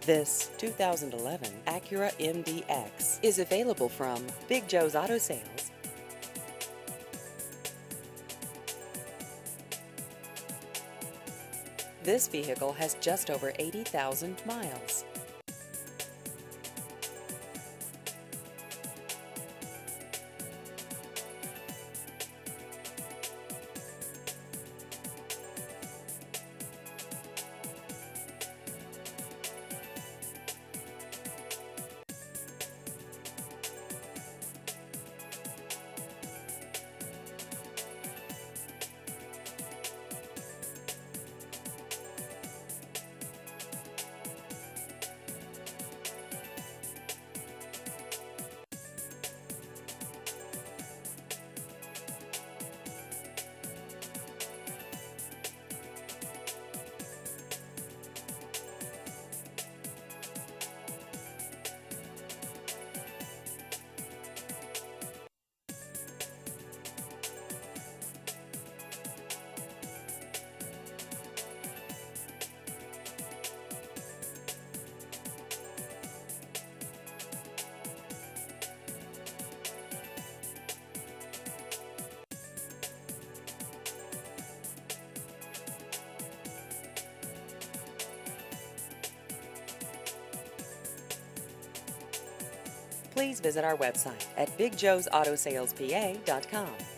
This 2011 Acura MDX is available from Big Joe's Auto Sales. This vehicle has just over 80,000 miles. Please visit our website at bigjoesautosalespa.com.